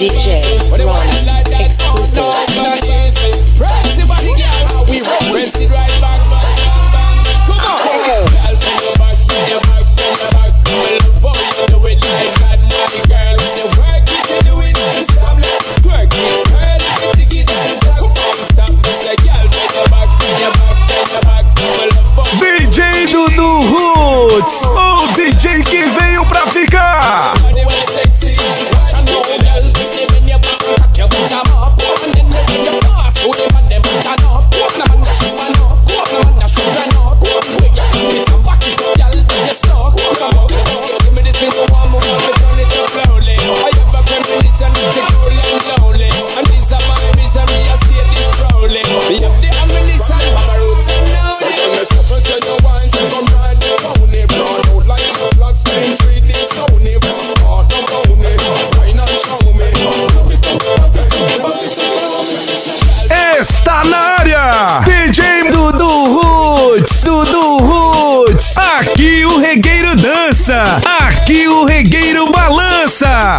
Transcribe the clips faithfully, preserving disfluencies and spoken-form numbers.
D J Ron's exclusive. Press the body, girl. We roll. Press it right back. Come on. Girl, bend your back, bend your back, bend your back. I love how you do it like that, money girl. When you work it, you do it non-stop. Twerk it, girl. Take it and talk from top. Say, girl, bend your back, bend your back, bend your back. I love how D J Dudu Roots, o D J que veio pra ficar. Está na área, D J Dudu Roots, Dudu Roots. Aqui o regueiro dança, aqui o regueiro balança.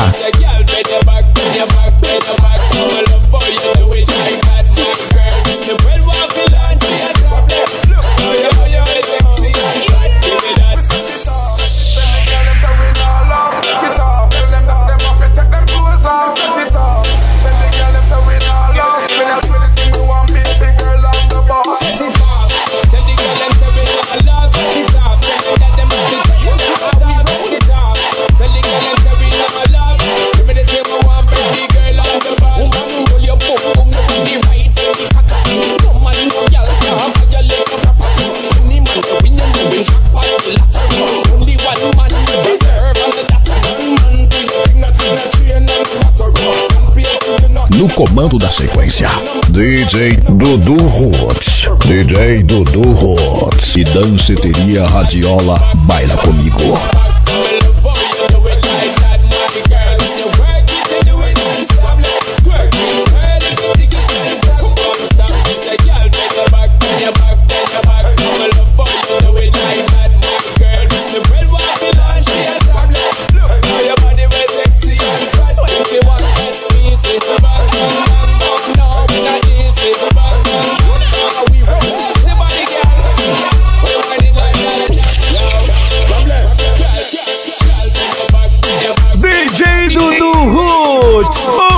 No comando da sequência, D J Dudu Roots, D J Dudu Roots e Danceteria Radiola, baila comigo. D J Dudu Roots.